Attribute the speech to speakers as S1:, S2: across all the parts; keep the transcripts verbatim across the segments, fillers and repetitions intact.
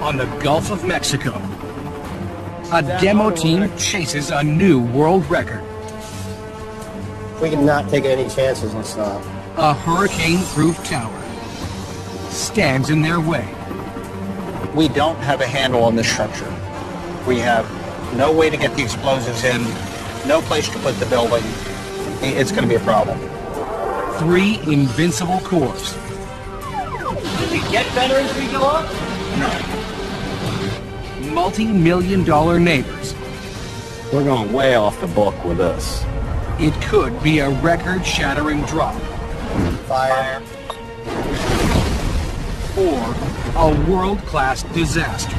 S1: on the Gulf of Mexico. A demo team chases a new world record.
S2: We cannot take any chances and stop.
S1: A hurricane-proof tower stands in their way.
S3: We don't have a handle on this structure. We have no way to get the explosives in, no place to put the building. It's going to be a problem.
S1: Three invincible cores.
S2: Does it get better as we go up?
S3: No.
S1: Multi-million dollar neighbors.
S4: We're going way off the book with this.
S1: It could be a record-shattering drop.
S2: Fire.
S1: Or a world-class disaster.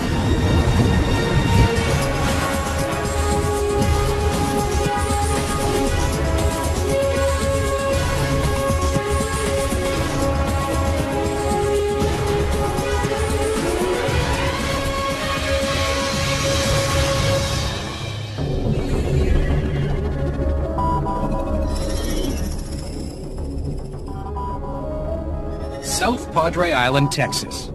S1: South Padre Island, Texas.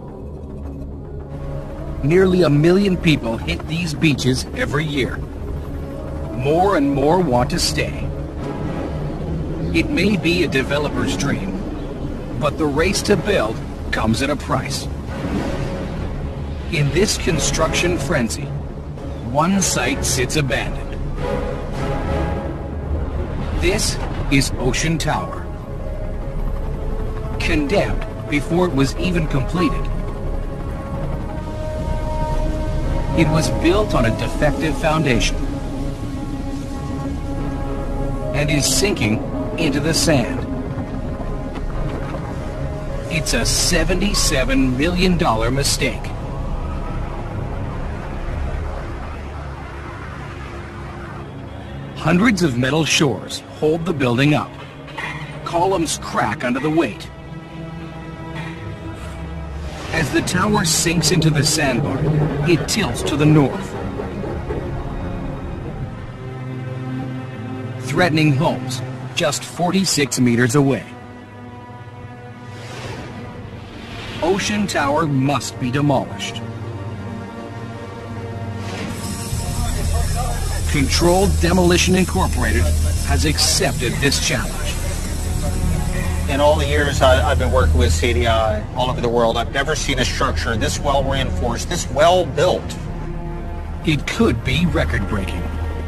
S1: Nearly a million people hit these beaches every year. More and more want to stay. It may be a developer's dream, but the race to build comes at a price. In this construction frenzy, one site sits abandoned. This is Ocean Tower. Condemned before it was even completed. It was built on a defective foundation and is sinking into the sand. It's a seventy-seven million dollar mistake. Hundreds of metal shores hold the building up. Columns crack under the weight. As the tower sinks into the sandbar, it tilts to the north, threatening homes just forty-six meters away. Ocean Tower must be demolished. Controlled Demolition Incorporated has accepted this challenge.
S3: In all the years I, I've been working with C D I all over the world, I've never seen a structure this well reinforced, this well built.
S1: It could be record-breaking.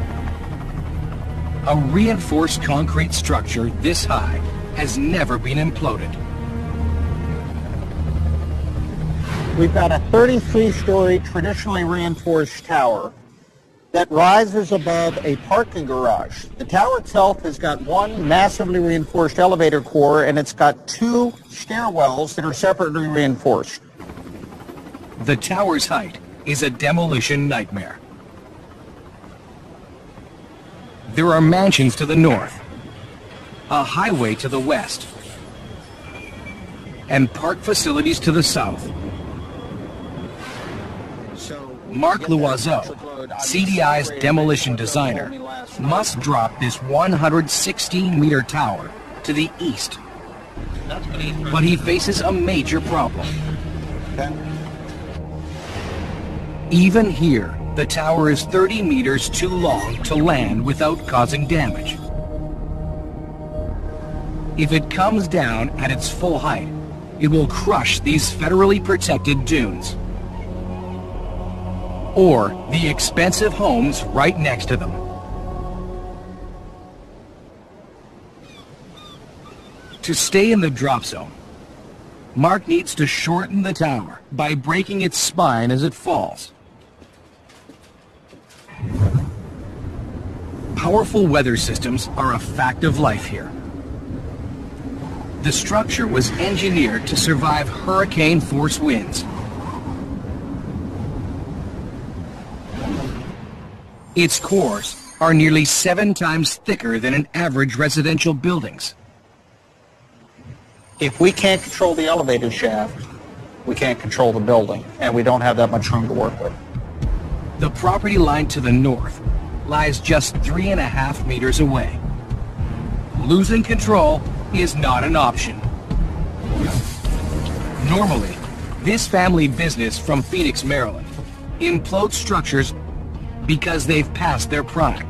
S1: A reinforced concrete structure this high has never been imploded.
S3: We've got a thirty-three story traditionally reinforced tower that rises above a parking garage. The tower itself has got one massively reinforced elevator core, and it's got two stairwells that are separately reinforced.
S1: The tower's height is a demolition nightmare. There are mansions to the north, a highway to the west, and park facilities to the south. Mark Loiseau, C D I's demolition designer, must drop this one hundred sixteen meter tower to the east. But he faces a major problem. Even here, the tower is thirty meters too long to land without causing damage. If it comes down at its full height, it will crush these federally protected dunes, or the expensive homes right next to them. To stay in the drop zone, Mark needs to shorten the tower by breaking its spine as it falls. Powerful weather systems are a fact of life here. The structure was engineered to survive hurricane-force winds. Its cores are nearly seven times thicker than an average residential building's.
S3: If we can't control the elevator shaft, we can't control the building, and we don't have that much room to work with.
S1: The property line to the north lies just three and a half meters away. Losing control is not an option. Normally, This family business from Phoenix, Maryland, implodes structures because they've passed their prime.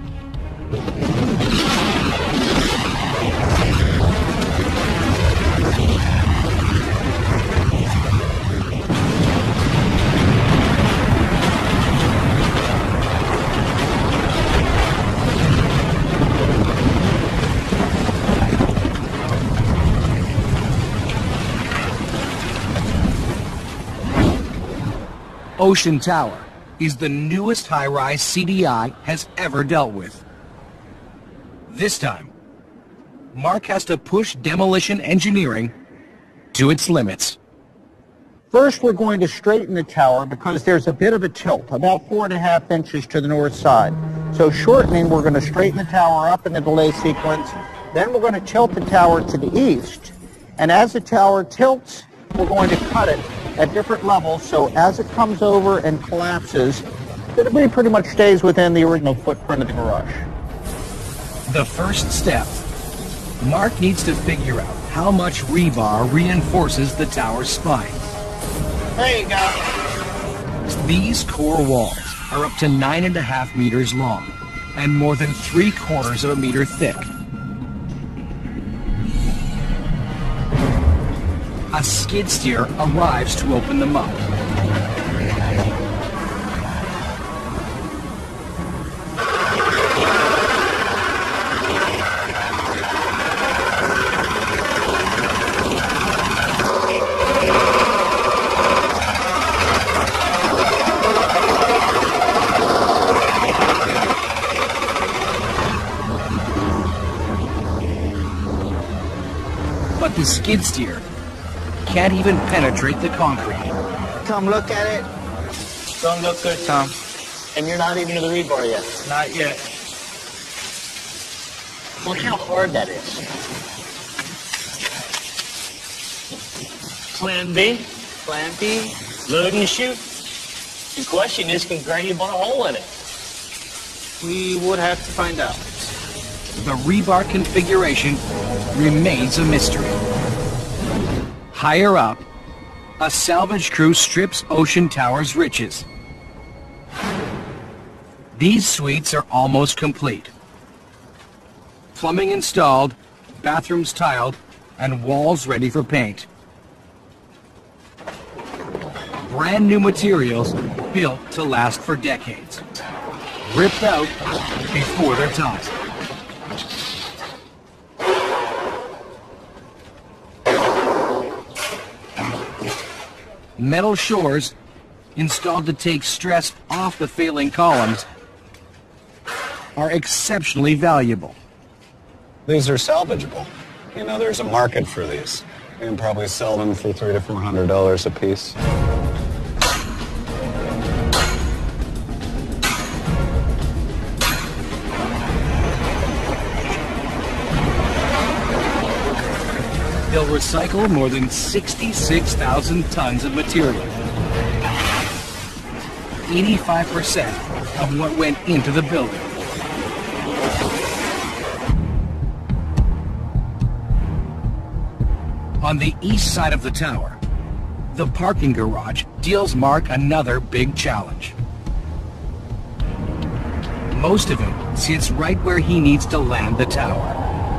S1: Ocean Tower is the newest high-rise C D I has ever dealt with. This time, Mark has to push demolition engineering to its limits.
S3: First, we're going to straighten the tower because there's a bit of a tilt, about four and a half inches to the north side. So shortening, we're going to straighten the tower up in the delay sequence. Then we're going to tilt the tower to the east. And as the tower tilts, we're going to cut it at different levels, so as it comes over and collapses, the debris pretty much stays within the original footprint of the garage.
S1: The first step, Mark needs to figure out how much rebar reinforces the tower's spine.
S3: There you go.
S1: These core walls are up to nine and a half meters long and more than three quarters of a meter thick. A skid steer arrives to open them up. But the skid steer can't even penetrate the concrete.
S2: Tom, look at it. Don't look good, Tom. And you're not even to the rebar yet.
S3: Not yet.
S2: Look how hard that is. Plan B. Plan B. Load and shoot. The question is, can Granny put a hole in it?
S3: We would have to find out.
S1: The rebar configuration remains a mystery. Higher up, a salvage crew strips Ocean Tower's riches. These suites are almost complete. Plumbing installed, bathrooms tiled, and walls ready for paint. Brand new materials built to last for decades. Ripped out before their time. Metal shores, installed to take stress off the failing columns, are exceptionally valuable.
S4: These are salvageable. You know, there's a market for these. You can probably sell them for three to four hundred dollars a piece.
S1: They'll recycle more than sixty-six thousand tons of material. eighty-five percent of what went into the building. On the east side of the tower, the parking garage deals Mark another big challenge. Most of it sits right where he needs to land the tower.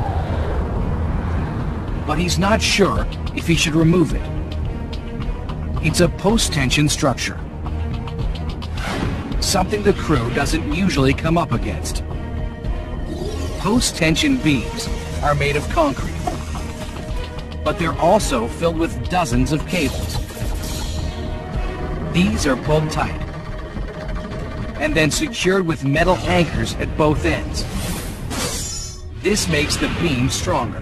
S1: But he's not sure if he should remove it. It's a post-tension structure, something the crew doesn't usually come up against. Post-tension beams are made of concrete, but they're also filled with dozens of cables. These are pulled tight and then secured with metal anchors at both ends. This makes the beam stronger.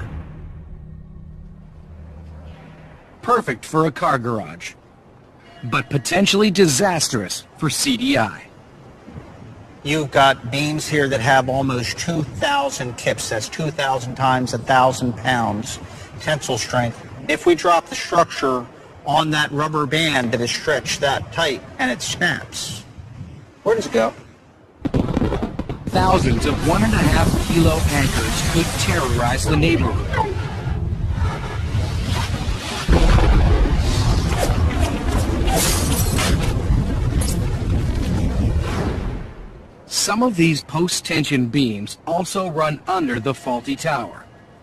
S1: Perfect for a car garage, but potentially disastrous for C D I.
S3: You've got beams here that have almost two thousand kips. That's two thousand times one thousand pounds tensile strength. If we drop the structure on that rubber band that is stretched that tight and it snaps, where does it go?
S1: Thousands of one and a half kilo anchors could terrorize the neighborhood. Some of these post-tension beams also run under the faulty tower.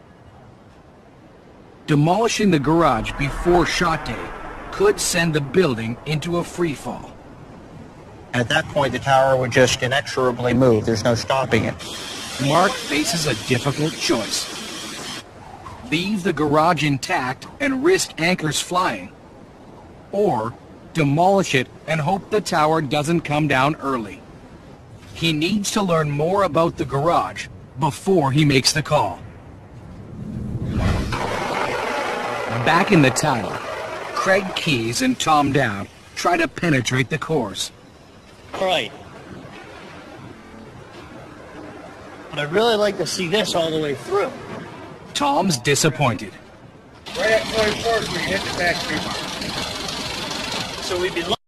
S1: Demolishing the garage before shot day could send the building into a free fall.
S3: At that point, the tower would just inexorably move. There's no stopping it.
S1: Mark faces a difficult choice. Leave the garage intact and risk anchors flying, or demolish it and hope the tower doesn't come down early. He needs to learn more about the garage before he makes the call. Back in the tower, Craig Keyes and Tom Dowd try to penetrate the cores.
S2: All right. But I'd really like to see this all the way through.
S1: Tom's disappointed.
S5: Right at twenty-fourth, we hit the factory mark.
S2: So we'd be